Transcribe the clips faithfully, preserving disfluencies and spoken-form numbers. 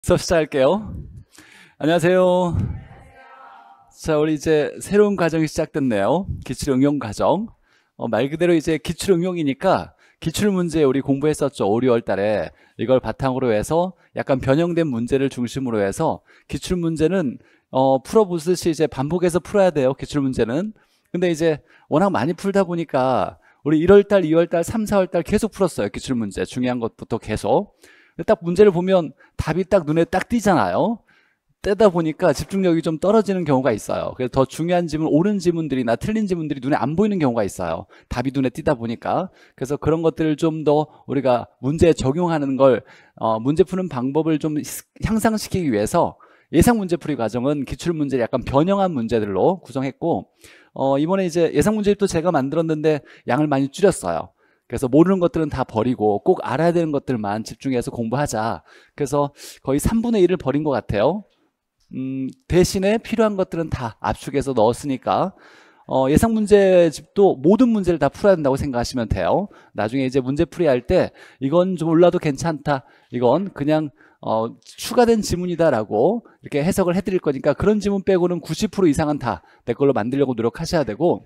수업 시작할게요. 안녕하세요. 자, 우리 이제 새로운 과정이 시작됐네요. 기출응용 과정. 어, 말 그대로 이제 기출응용이니까 기출문제 우리 공부했었죠. 오, 유월 달에. 이걸 바탕으로 해서 약간 변형된 문제를 중심으로 해서 기출문제는 어, 풀어보듯이 이제 반복해서 풀어야 돼요. 기출문제는. 근데 이제 워낙 많이 풀다 보니까 우리 일월 달, 이월 달, 삼, 사월 달 계속 풀었어요. 기출문제. 중요한 것부터 계속. 딱 문제를 보면 답이 딱 눈에 딱 띄잖아요. 떼다 보니까 집중력이 좀 떨어지는 경우가 있어요. 그래서 더 중요한 지문, 옳은 지문들이나 틀린 지문들이 눈에 안 보이는 경우가 있어요. 답이 눈에 띄다 보니까. 그래서 그런 것들을 좀 더 우리가 문제에 적용하는 걸, 어, 문제 푸는 방법을 좀 향상시키기 위해서 예상 문제풀이 과정은 기출문제를 약간 변형한 문제들로 구성했고, 어, 이번에 이제 예상 문제집도 제가 만들었는데 양을 많이 줄였어요. 그래서 모르는 것들은 다 버리고 꼭 알아야 되는 것들만 집중해서 공부하자. 그래서 거의 삼분의 일을 버린 것 같아요. 음, 대신에 필요한 것들은 다 압축해서 넣었으니까 어, 예상 문제집도 모든 문제를 다 풀어야 된다고 생각하시면 돼요. 나중에 이제 문제풀이 할 때 이건 좀 몰라도 괜찮다. 이건 그냥 어, 추가된 지문이다라고 이렇게 해석을 해드릴 거니까 그런 지문 빼고는 구십 퍼센트 이상은 다 내 걸로 만들려고 노력하셔야 되고,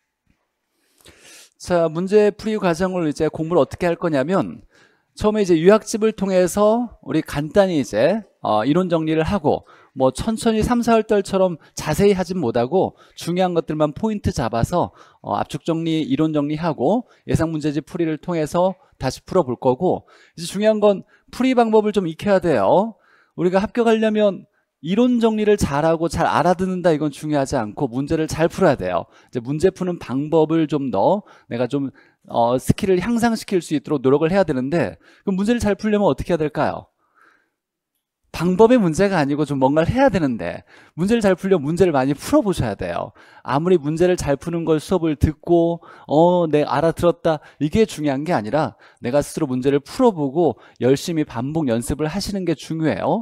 자, 문제 풀이 과정을 이제 공부를 어떻게 할 거냐면, 처음에 이제 요약집을 통해서 우리 간단히 이제 어, 이론 정리를 하고, 뭐 천천히 삼, 사월 달처럼 자세히 하진 못하고 중요한 것들만 포인트 잡아서 어, 압축 정리, 이론 정리하고 예상 문제집 풀이를 통해서 다시 풀어볼 거고, 이제 중요한 건 풀이 방법을 좀 익혀야 돼요. 우리가 합격하려면 이론 정리를 잘하고 잘 알아듣는다, 이건 중요하지 않고 문제를 잘 풀어야 돼요. 이제 문제 푸는 방법을 좀 더 내가 좀 어, 스킬을 향상시킬 수 있도록 노력을 해야 되는데, 그럼 문제를 잘 풀려면 어떻게 해야 될까요? 방법의 문제가 아니고 좀 뭔가를 해야 되는데, 문제를 잘 풀려면 문제를 많이 풀어보셔야 돼요. 아무리 문제를 잘 푸는 걸 수업을 듣고 어, 내가 알아들었다, 이게 중요한 게 아니라 내가 스스로 문제를 풀어보고 열심히 반복 연습을 하시는 게 중요해요.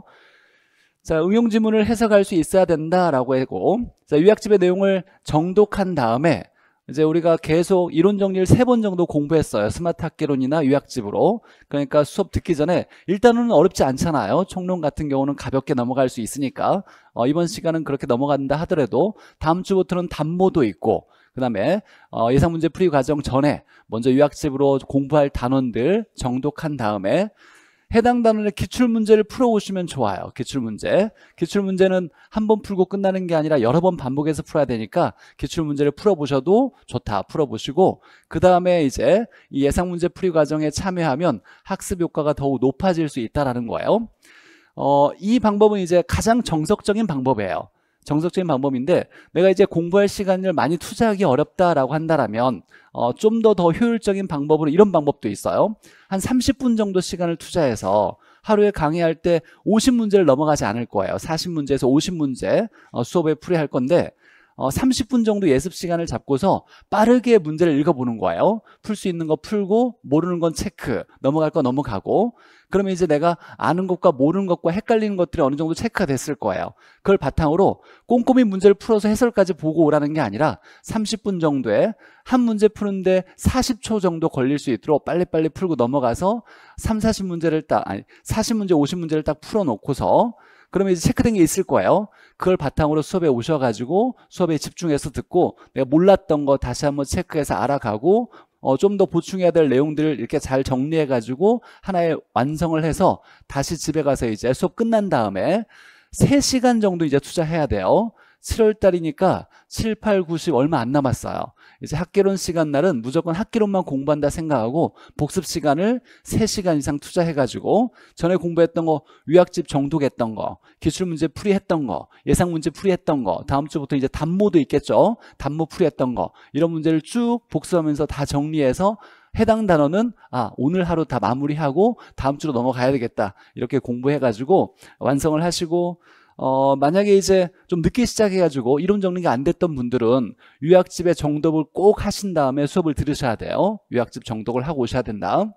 자, 응용 지문을 해석할 수 있어야 된다라고 했고, 자, 요약집의 내용을 정독한 다음에 이제 우리가 계속 이론 정리를 세 번 정도 공부했어요. 스마트 학개론이나 요약집으로. 그러니까 수업 듣기 전에 일단은 어렵지 않잖아요. 총론 같은 경우는 가볍게 넘어갈 수 있으니까 어, 이번 시간은 그렇게 넘어간다 하더라도 다음 주부터는 단모도 있고, 그 다음에 어, 예상 문제 풀이 과정 전에 먼저 요약집으로 공부할 단원들 정독한 다음에 해당 단원의 기출문제를 풀어오시면 좋아요. 기출문제. 기출문제는 한 번 풀고 끝나는 게 아니라 여러 번 반복해서 풀어야 되니까 기출문제를 풀어보셔도 좋다. 풀어보시고, 그 다음에 이제 이 예상문제 풀이 과정에 참여하면 학습 효과가 더욱 높아질 수 있다는 거예요. 어, 이 방법은 이제 가장 정석적인 방법이에요. 정석적인 방법인데, 내가 이제 공부할 시간을 많이 투자하기 어렵다라고 한다면 어, 좀 더 더 효율적인 방법으로 이런 방법도 있어요. 한 삼십 분 정도 시간을 투자해서 하루에 강의할 때 오십 문제를 넘어가지 않을 거예요. 사십 문제에서 오십 문제 어, 수업에 풀이할 건데, 어, 삼십 분 정도 예습 시간을 잡고서 빠르게 문제를 읽어보는 거예요. 풀 수 있는 거 풀고 모르는 건 체크, 넘어갈 거 넘어가고, 그러면 이제 내가 아는 것과 모르는 것과 헷갈리는 것들이 어느 정도 체크가 됐을 거예요. 그걸 바탕으로 꼼꼼히 문제를 풀어서 해설까지 보고 오라는 게 아니라 삼십 분 정도에 한 문제 푸는데 사십 초 정도 걸릴 수 있도록 빨리빨리 풀고 넘어가서 삼, 사십 문제를 딱, 아니 사십 문제, 오십 문제를 딱 풀어놓고서, 그러면 이제 체크된 게 있을 거예요. 그걸 바탕으로 수업에 오셔가지고 수업에 집중해서 듣고 내가 몰랐던 거 다시 한번 체크해서 알아가고, 어, 좀 더 보충해야 될 내용들을 이렇게 잘 정리해가지고 하나의 완성을 해서 다시 집에 가서 이제 수업 끝난 다음에 세 시간 정도 이제 투자해야 돼요. 칠월 달이니까 칠, 팔, 구, 십 얼마 안 남았어요. 이제 학개론 시간 날은 무조건 학개론만 공부한다 생각하고 복습 시간을 세 시간 이상 투자해가지고 전에 공부했던 거, 요약집 정독했던 거, 기출문제 풀이했던 거, 예상문제 풀이했던 거, 다음 주부터 이제 단모도 있겠죠. 단모 풀이했던 거, 이런 문제를 쭉 복습하면서 다 정리해서 해당 단어는 아, 오늘 하루 다 마무리하고 다음 주로 넘어가야 되겠다, 이렇게 공부해가지고 완성을 하시고, 어, 만약에 이제 좀 늦게 시작해가지고 이론 정리가 안 됐던 분들은 요약집의 정독을 꼭 하신 다음에 수업을 들으셔야 돼요. 요약집 정독을 하고 오셔야 된다.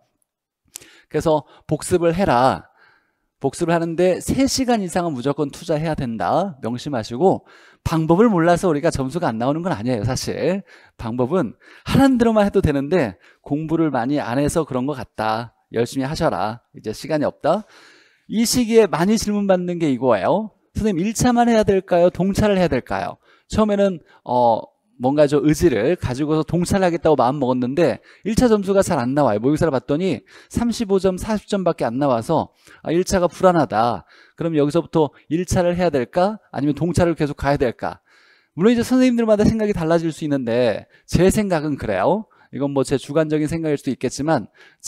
그래서 복습을 해라. 복습을 하는데 세 시간 이상은 무조건 투자해야 된다. 명심하시고, 방법을 몰라서 우리가 점수가 안 나오는 건 아니에요. 사실 방법은 하라는 대로만 해도 되는데 공부를 많이 안 해서 그런 것 같다. 열심히 하셔라. 이제 시간이 없다. 이 시기에 많이 질문받는 게 이거예요. 선생님 일 차만 해야 될까요? 동차를 해야 될까요? 처음에는 어 뭔가 저 의지를 가지고서 동차를 하겠다고 마음 먹었는데 일 차 점수가 잘 안 나와요. 모의고사를 봤더니 삼십오 점, 사십 점밖에 안 나와서 아, 일 차가 불안하다. 그럼 여기서부터 일 차를 해야 될까? 아니면 동차를 계속 가야 될까? 물론 이제 선생님들마다 생각이 달라질 수 있는데 제 생각은 그래요. 이건 뭐 제 주관적인 생각일 수도 있겠지만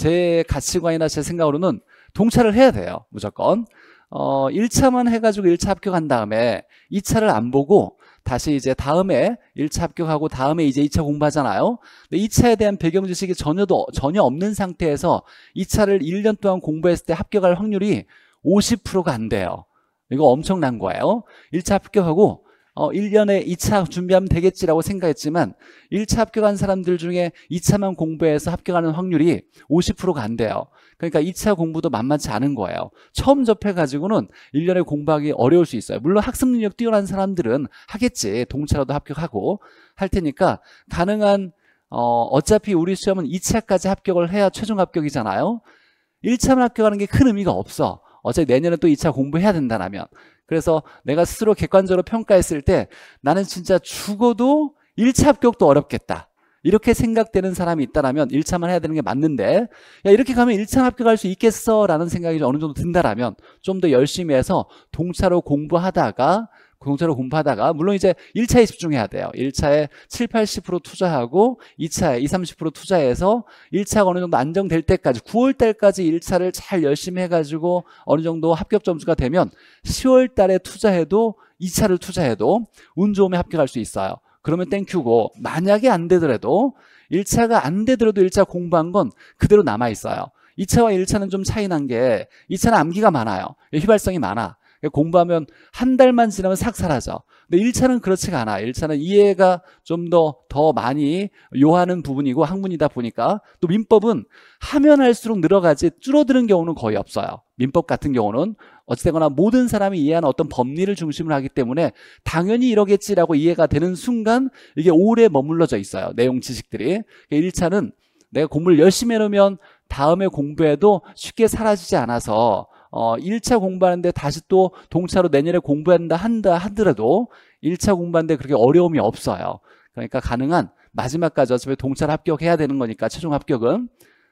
제 가치관이나 제 생각으로는 동차를 해야 돼요. 무조건. 어, 일 차만 해가지고 일 차 합격한 다음에 이 차를 안 보고 다시 이제 다음에 일 차 합격하고 다음에 이제 이 차 공부하잖아요. 근데 이 차에 대한 배경 지식이 전혀도, 전혀 없는 상태에서 이 차를 일 년 동안 공부했을 때 합격할 확률이 오십 퍼센트가 안 돼요. 이거 엄청난 거예요. 일 차 합격하고 어, 일 년에 이 차 준비하면 되겠지라고 생각했지만 일 차 합격한 사람들 중에 이 차만 공부해서 합격하는 확률이 오십 퍼센트가 안 돼요. 그러니까 이 차 공부도 만만치 않은 거예요. 처음 접해가지고는 일 년에 공부하기 어려울 수 있어요. 물론 학습 능력 뛰어난 사람들은 하겠지. 동차라도 합격하고 할 테니까 가능한 어, 어차피 우리 시험은 이 차까지 합격을 해야 최종 합격이잖아요. 일 차만 합격하는 게 큰 의미가 없어. 어차피 내년에 또 이 차 공부해야 된다면. 그래서 내가 스스로 객관적으로 평가했을 때 나는 진짜 죽어도 일 차 합격도 어렵겠다. 이렇게 생각되는 사람이 있다면 일 차만 해야 되는 게 맞는데 야 이렇게 가면 일 차 합격할 수 있겠어 라는 생각이 어느 정도 든다라면 좀 더 열심히 해서 동차로 공부하다가 동차로 공부하다가 물론 이제 일 차에 집중해야 돼요. 일 차에 칠, 팔십 퍼센트 투자하고 이 차에 이십, 삼십 퍼센트 투자해서 일 차가 어느 정도 안정될 때까지 구월 달까지 일 차를 잘 열심히 해가지고 어느 정도 합격 점수가 되면 시월 달에 투자해도 이 차를 투자해도 운 좋으면 합격할 수 있어요. 그러면 땡큐고 만약에 안 되더라도 일 차가 안 되더라도 일 차 공부한 건 그대로 남아있어요. 이 차와 일 차는 좀 차이 난 게 이 차는 암기가 많아요. 휘발성이 많아. 공부하면 한 달만 지나면 싹 사라져. 근데 일 차는 그렇지가 않아. 일 차는 이해가 좀 더 더 많이 요하는 부분이고 학문이다 보니까 또 민법은 하면 할수록 늘어가지 줄어드는 경우는 거의 없어요. 민법 같은 경우는 어찌되거나 모든 사람이 이해하는 어떤 법리를 중심으로 하기 때문에 당연히 이러겠지라고 이해가 되는 순간 이게 오래 머물러져 있어요. 내용 지식들이. 일 차는 내가 공부를 열심히 해놓으면 다음에 공부해도 쉽게 사라지지 않아서 어, 일 차 공부하는데 다시 또 동차로 내년에 공부한다 한다 하더라도 일 차 공부하는데 그렇게 어려움이 없어요. 그러니까 가능한 마지막까지 어차피 동차로 합격해야 되는 거니까 최종 합격은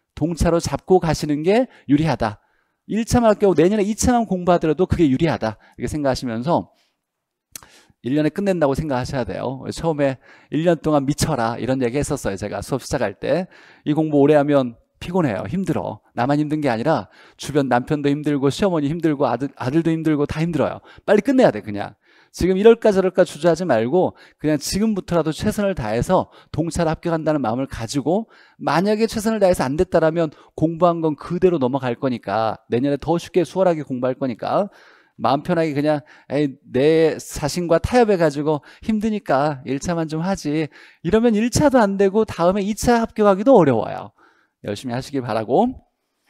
동차로 잡고 가시는 게 유리하다. 일 차만 합격하고 내년에 이 차만 공부하더라도 그게 유리하다. 이렇게 생각하시면서 일 년에 끝낸다고 생각하셔야 돼요. 처음에 일 년 동안 미쳐라 이런 얘기 했었어요. 제가 수업 시작할 때. 이 공부 오래 하면 피곤해요. 힘들어. 나만 힘든 게 아니라 주변 남편도 힘들고 시어머니 힘들고 아들, 아들도 힘들고 다 힘들어요. 빨리 끝내야 돼 그냥. 지금 이럴까 저럴까 주저하지 말고 그냥 지금부터라도 최선을 다해서 동차를 합격한다는 마음을 가지고 만약에 최선을 다해서 안 됐다라면 공부한 건 그대로 넘어갈 거니까 내년에 더 쉽게 수월하게 공부할 거니까 마음 편하게 그냥 에이, 내 자신과 타협해가지고 힘드니까 일 차만 좀 하지 이러면 일 차도 안 되고 다음에 이 차 합격하기도 어려워요. 열심히 하시길 바라고.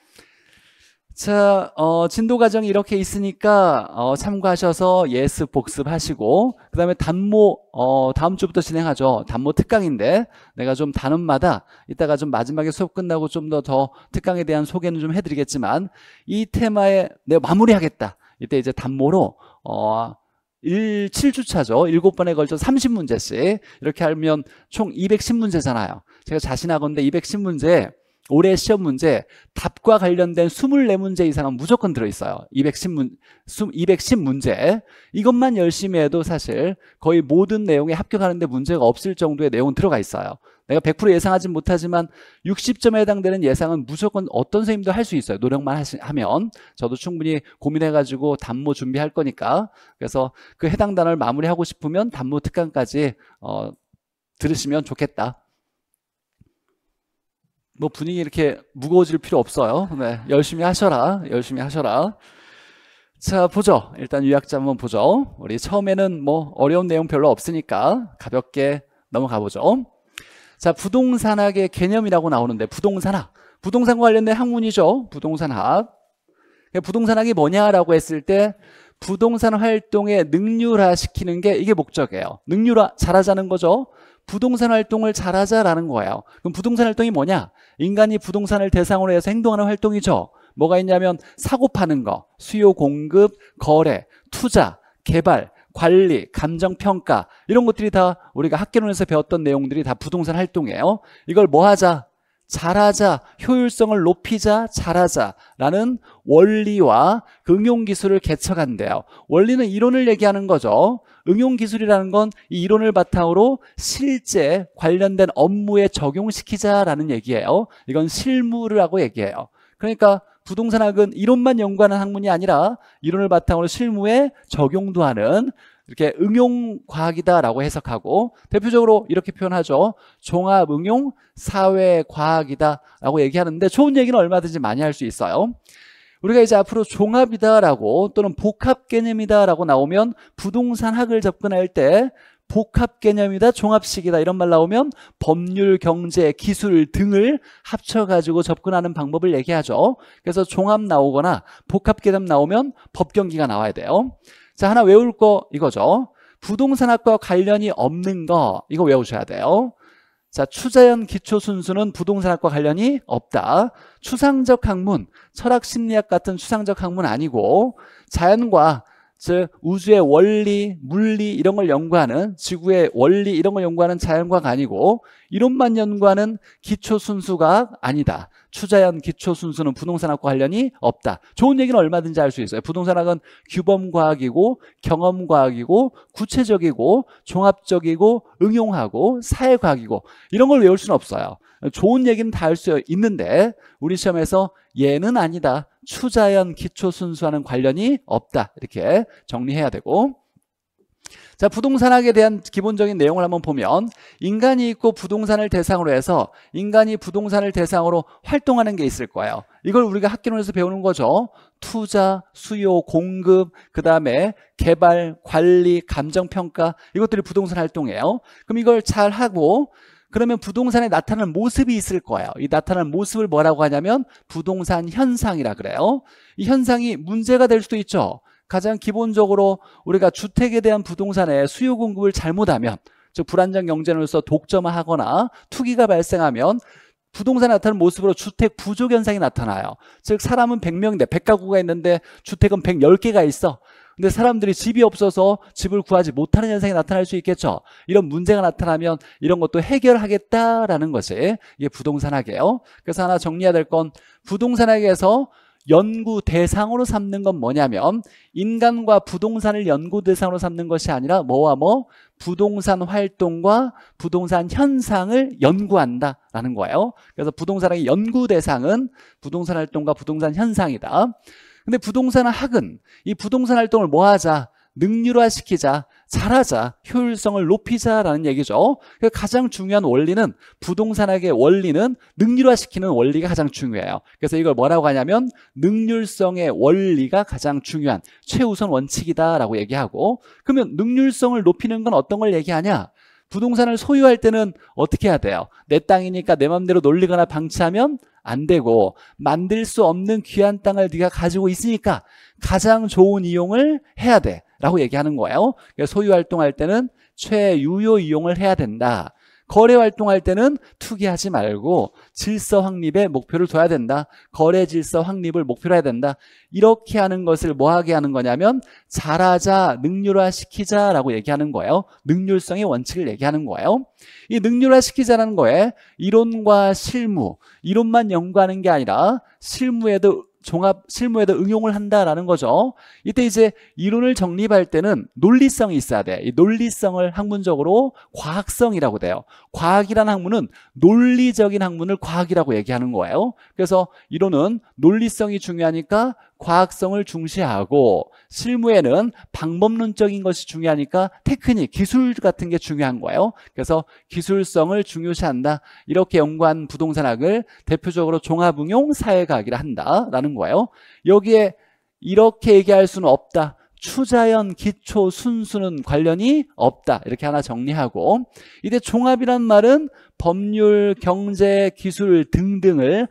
자, 어, 진도 과정이 이렇게 있으니까 어, 참고하셔서 예습 복습하시고 그 다음에 단모 어, 다음 주부터 진행하죠. 단모 특강인데 내가 좀 단원마다 이따가 좀 마지막에 수업 끝나고 좀 더 더 특강에 대한 소개는 좀 해드리겠지만 이 테마에 내가 마무리하겠다. 이때 이제 단모로 어, 일, 칠 주차죠. 일곱 번에 걸쳐 삼십 문제씩 이렇게 하면 총 이백십 문제잖아요. 제가 자신하건대 이백십 문제 올해 시험 문제 답과 관련된 이십사 문제 이상은 무조건 들어있어요. 이백십 문, 이백십 문제 이것만 열심히 해도 사실 거의 모든 내용에 합격하는데 문제가 없을 정도의 내용은 들어가 있어요. 내가 백 퍼센트 예상하진 못하지만 육십 점에 해당되는 예상은 무조건 어떤 선생님도 할 수 있어요. 노력만 하시, 하면 저도 충분히 고민해가지고 단모 준비할 거니까 그래서 그 해당 단어를 마무리하고 싶으면 단모 특강까지 어, 들으시면 좋겠다. 뭐 분위기 이렇게 무거워질 필요 없어요. 네, 열심히 하셔라. 열심히 하셔라. 자, 보죠. 일단 요약자 한번 보죠. 우리 처음에는 뭐 어려운 내용 별로 없으니까 가볍게 넘어가 보죠. 자, 부동산학의 개념이라고 나오는데 부동산학. 부동산과 관련된 학문이죠. 부동산학. 부동산학이 뭐냐라고 했을 때 부동산 활동에 능률화 시키는 게 이게 목적이에요. 능률화 잘하자는 거죠. 부동산 활동을 잘하자라는 거예요. 그럼 부동산 활동이 뭐냐? 인간이 부동산을 대상으로 해서 행동하는 활동이죠. 뭐가 있냐면 사고 파는 거, 수요 공급, 거래, 투자, 개발, 관리, 감정평가 이런 것들이 다 우리가 학개론에서 배웠던 내용들이 다 부동산 활동이에요. 이걸 뭐 하자? 잘하자, 효율성을 높이자, 잘하자라는 원리와 그 응용기술을 개척한대요. 원리는 이론을 얘기하는 거죠. 응용기술이라는 건 이 이론을 바탕으로 실제 관련된 업무에 적용시키자라는 얘기예요. 이건 실무라고 얘기해요. 그러니까 부동산학은 이론만 연구하는 학문이 아니라 이론을 바탕으로 실무에 적용도 하는 이렇게 응용과학이다라고 해석하고 대표적으로 이렇게 표현하죠. 종합응용 사회과학이다라고 얘기하는데 좋은 얘기는 얼마든지 많이 할 수 있어요. 우리가 이제 앞으로 종합이다라고 또는 복합개념이다라고 나오면 부동산학을 접근할 때 복합개념이다, 종합식이다 이런 말 나오면 법률, 경제, 기술 등을 합쳐가지고 접근하는 방법을 얘기하죠. 그래서 종합 나오거나 복합개념 나오면 법경기가 나와야 돼요. 자, 하나 외울 거 이거죠. 부동산학과 관련이 없는 거 이거 외우셔야 돼요. 자, 추자연 기초순수는 부동산학과 관련이 없다. 추상적 학문, 철학심리학 같은 추상적 학문 아니고 자연과 즉 우주의 원리, 물리 이런 걸 연구하는 지구의 원리 이런 걸 연구하는 자연과학 아니고 이론만 연구하는 기초순수과학 아니다. 추자연 기초순수는 부동산학과 관련이 없다. 좋은 얘기는 얼마든지 할 수 있어요. 부동산학은 규범과학이고 경험과학이고 구체적이고 종합적이고 응용하고 사회과학이고 이런 걸 외울 수는 없어요. 좋은 얘기는 다 할 수 있는데 우리 시험에서 얘는 아니다. 추자연 기초순수와는 관련이 없다. 이렇게 정리해야 되고 자, 부동산학에 대한 기본적인 내용을 한번 보면 인간이 있고 부동산을 대상으로 해서 인간이 부동산을 대상으로 활동하는 게 있을 거예요. 이걸 우리가 학개론에서 배우는 거죠. 투자, 수요, 공급, 그 다음에 개발, 관리, 감정평가 이것들이 부동산 활동이에요. 그럼 이걸 잘 하고 그러면 부동산에 나타나는 모습이 있을 거예요. 이 나타나는 모습을 뭐라고 하냐면 부동산 현상이라 그래요. 이 현상이 문제가 될 수도 있죠. 가장 기본적으로 우리가 주택에 대한 부동산의 수요 공급을 잘못하면 즉 불안정 경쟁으로서 독점하거나 투기가 발생하면 부동산에 나타나는 모습으로 주택 부족 현상이 나타나요. 즉 사람은 백 명인데 백 가구가 있는데 주택은 백십 개가 있어. 근데 사람들이 집이 없어서 집을 구하지 못하는 현상이 나타날 수 있겠죠. 이런 문제가 나타나면 이런 것도 해결하겠다라는 것이 이게 부동산학이에요. 그래서 하나 정리해야 될 건 부동산학에서 연구 대상으로 삼는 건 뭐냐면 인간과 부동산을 연구 대상으로 삼는 것이 아니라 뭐와 뭐 부동산 활동과 부동산 현상을 연구한다라는 거예요. 그래서 부동산학의 연구 대상은 부동산 활동과 부동산 현상이다. 근데 부동산 학은 이 부동산 활동을 뭐 하자? 능률화시키자, 잘하자, 효율성을 높이자라는 얘기죠. 가장 중요한 원리는 부동산학의 원리는 능률화시키는 원리가 가장 중요해요. 그래서 이걸 뭐라고 하냐면 능률성의 원리가 가장 중요한 최우선 원칙이다라고 얘기하고 그러면 능률성을 높이는 건 어떤 걸 얘기하냐? 부동산을 소유할 때는 어떻게 해야 돼요? 내 땅이니까 내 맘대로 놀리거나 방치하면 안 되고 만들 수 없는 귀한 땅을 네가 가지고 있으니까 가장 좋은 이용을 해야 돼 라고 얘기하는 거예요. 소유 활동할 때는 최유효 이용을 해야 된다. 거래 활동할 때는 투기하지 말고 질서 확립에 목표를 둬야 된다. 거래 질서 확립을 목표로 해야 된다. 이렇게 하는 것을 뭐 하게 하는 거냐면 잘하자, 능률화시키자 라고 얘기하는 거예요. 능률성의 원칙을 얘기하는 거예요. 이 능률화시키자라는 거에 이론과 실무, 이론만 연구하는 게 아니라 실무에도 종합 실무에도 응용을 한다라는 거죠. 이때 이제 이론을 정립할 때는 논리성이 있어야 돼. 이 논리성을 학문적으로 과학성이라고 돼요. 과학이라는 학문은 논리적인 학문을 과학이라고 얘기하는 거예요. 그래서 이론은 논리성이 중요하니까 과학성을 중시하고 실무에는 방법론적인 것이 중요하니까 테크닉, 기술 같은 게 중요한 거예요. 그래서 기술성을 중요시한다. 이렇게 연구한 부동산학을 대표적으로 종합응용 사회과학이라 한다라는 거예요. 여기에 이렇게 얘기할 수는 없다. 추자연, 기초, 순수는 관련이 없다. 이렇게 하나 정리하고 이때 종합이란 말은 법률, 경제, 기술 등등을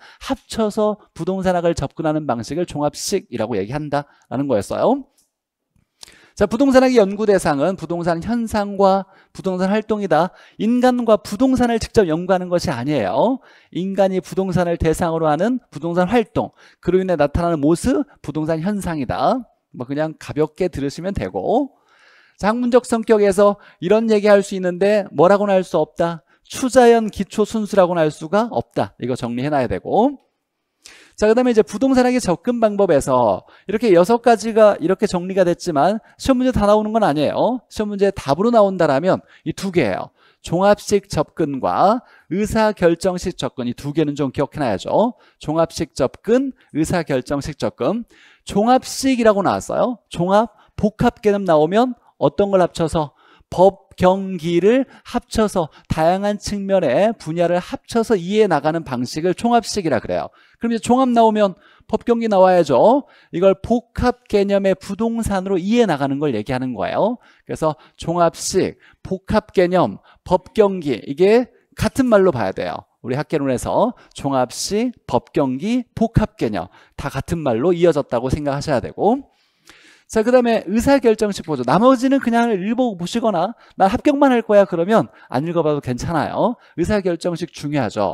합쳐서 부동산학을 접근하는 방식을 종합식이라고 얘기한다라는 거였어요. 자, 부동산학의 연구 대상은 부동산 현상과 부동산 활동이다. 인간과 부동산을 직접 연구하는 것이 아니에요. 인간이 부동산을 대상으로 하는 부동산 활동, 그로 인해 나타나는 모습, 부동산 현상이다. 뭐 그냥 가볍게 들으시면 되고. 자, 학문적 성격에서 이런 얘기할 수 있는데 뭐라고는 할 수 없다. 추자연 기초 순수라고는 할 수가 없다. 이거 정리해놔야 되고. 자, 그 다음에 이제 부동산학의 접근 방법에서 이렇게 여섯 가지가 이렇게 정리가 됐지만 시험 문제 다 나오는 건 아니에요. 시험 문제 답으로 나온다라면 이 두 개예요. 종합식 접근과 의사결정식 접근, 이 두 개는 좀 기억해놔야죠. 종합식 접근, 의사결정식 접근. 종합식이라고 나왔어요. 종합, 복합 개념 나오면 어떤 걸 합쳐서? 법, 경기를 합쳐서 다양한 측면의 분야를 합쳐서 이해해 나가는 방식을 종합식이라 그래요. 그럼 이제 종합 나오면 법, 경기 나와야죠. 이걸 복합 개념의 부동산으로 이해해 나가는 걸 얘기하는 거예요. 그래서 종합식, 복합 개념, 법, 경기, 이게 같은 말로 봐야 돼요. 우리 학개론에서 종합식, 법, 경기, 복합 개념 다 같은 말로 이어졌다고 생각하셔야 되고. 자, 그 다음에 의사결정식 보죠. 나머지는 그냥 읽어보고 보시거나 난 합격만 할 거야 그러면 안 읽어봐도 괜찮아요. 의사결정식 중요하죠.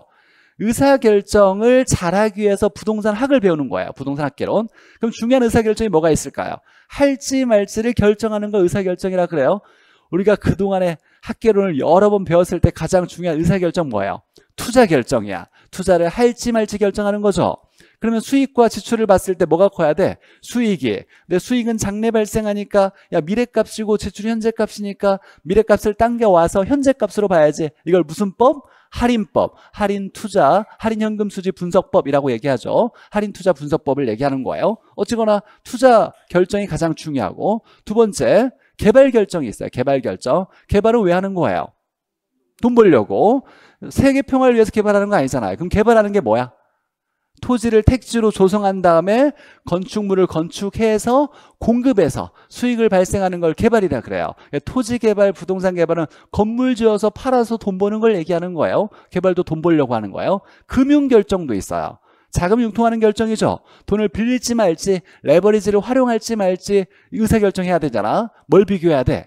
의사결정을 잘하기 위해서 부동산 학을 배우는 거예요. 부동산 학개론. 그럼 중요한 의사결정이 뭐가 있을까요? 할지 말지를 결정하는 거 의사결정이라 그래요. 우리가 그동안에 학개론을 여러 번 배웠을 때 가장 중요한 의사결정 뭐예요? 투자 결정이야. 투자를 할지 말지 결정하는 거죠. 그러면 수익과 지출을 봤을 때 뭐가 커야 돼? 수익이. 근데 수익은 장래 발생하니까 야 미래값이고 지출이 현재값이니까 미래값을 당겨와서 현재값으로 봐야지. 이걸 무슨 법? 할인법, 할인 투자, 할인 현금 수지 분석법이라고 얘기하죠. 할인 투자 분석법을 얘기하는 거예요. 어찌거나 투자 결정이 가장 중요하고, 두 번째 개발 결정이 있어요. 개발 결정. 개발은 왜 하는 거예요? 돈 벌려고. 세계 평화를 위해서 개발하는 거 아니잖아요. 그럼 개발하는 게 뭐야? 토지를 택지로 조성한 다음에 건축물을 건축해서 공급해서 수익을 발생하는 걸 개발이라 그래요. 토지 개발, 부동산 개발은 건물 지어서 팔아서 돈 버는 걸 얘기하는 거예요. 개발도 돈 벌려고 하는 거예요. 금융 결정도 있어요. 자금 융통하는 결정이죠. 돈을 빌릴지 말지, 레버리지를 활용할지 말지 의사결정해야 되잖아. 뭘 비교해야 돼?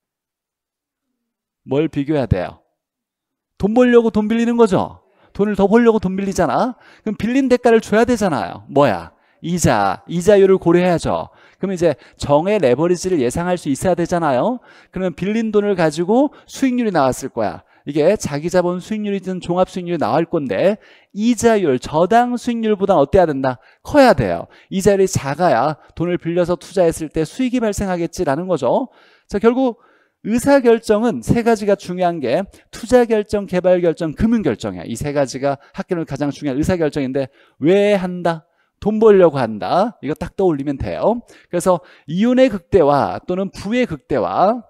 뭘 비교해야 돼요? 돈 벌려고 돈 빌리는 거죠. 돈을 더 벌려고 돈 빌리잖아. 그럼 빌린 대가를 줘야 되잖아요. 뭐야? 이자, 이자율을 고려해야죠. 그럼 이제 정의 레버리지를 예상할 수 있어야 되잖아요. 그러면 빌린 돈을 가지고 수익률이 나왔을 거야. 이게 자기 자본 수익률이든 종합 수익률이 나올 건데 이자율, 저당 수익률보다 어때야 된다? 커야 돼요. 이자율이 작아야 돈을 빌려서 투자했을 때 수익이 발생하겠지라는 거죠. 자, 결국 의사결정은 세 가지가 중요한 게 투자결정, 개발결정, 금융결정이야. 이 세 가지가 학교는 가장 중요한 의사결정인데 왜 한다? 돈 벌려고 한다. 이거 딱 떠올리면 돼요. 그래서 이윤의 극대화 또는 부의 극대화,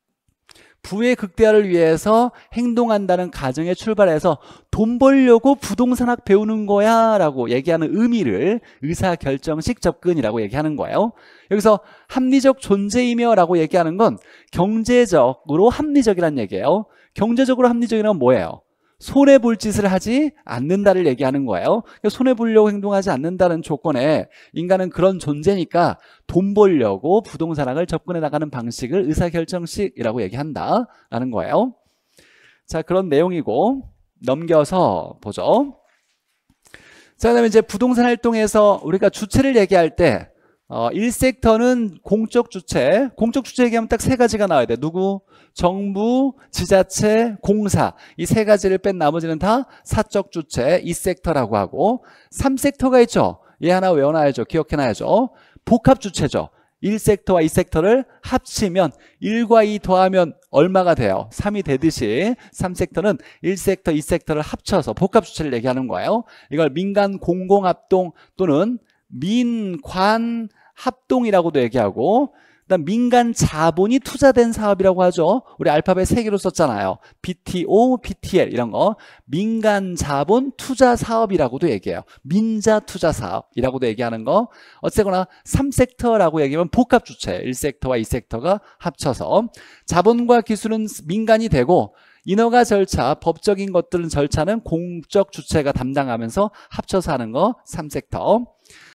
부의 극대화를 위해서 행동한다는 가정에 출발해서 돈 벌려고 부동산학 배우는 거야 라고 얘기하는 의미를 의사결정식 접근이라고 얘기하는 거예요. 여기서 합리적 존재이며 라고 얘기하는 건 경제적으로 합리적이란 얘기예요. 경제적으로 합리적이란 뭐예요? 손해볼 짓을 하지 않는다를 얘기하는 거예요. 손해보려고 행동하지 않는다는 조건에 인간은 그런 존재니까 돈 벌려고 부동산학을 접근해 나가는 방식을 의사결정식이라고 얘기한다라는 거예요. 자, 그런 내용이고 넘겨서 보죠. 자, 그다음에 이제 부동산 활동에서 우리가 주체를 얘기할 때 어, 일 섹터는 공적 주체, 공적 주체 얘기하면 딱 세 가지가 나와야 돼. 누구? 정부, 지자체, 공사. 이 세 가지를 뺀 나머지는 다 사적 주체, 이 섹터라고 하고, 삼 섹터가 있죠. 얘 하나 외워놔야죠. 기억해놔야죠. 복합 주체죠. 일 섹터와 이 섹터를 합치면 일과 이 더하면 얼마가 돼요? 삼이 되듯이 삼 섹터는 일 섹터, 이 섹터를 합쳐서 복합 주체를 얘기하는 거예요. 이걸 민간 공공합동 또는 민관 합동이라고도 얘기하고, 그다음 민간 자본이 투자된 사업이라고 하죠. 우리 알파벳 세 개로 썼잖아요. 비티오, 비티엘 이런 거. 민간 자본 투자 사업이라고도 얘기해요. 민자 투자 사업이라고도 얘기하는 거. 어쨌거나 삼 섹터라고 얘기하면 복합 주체, 일 섹터와 이 섹터가 합쳐서 자본과 기술은 민간이 되고 인허가 절차, 법적인 것들은 절차는 공적 주체가 담당하면서 합쳐서 하는 거 삼 섹터.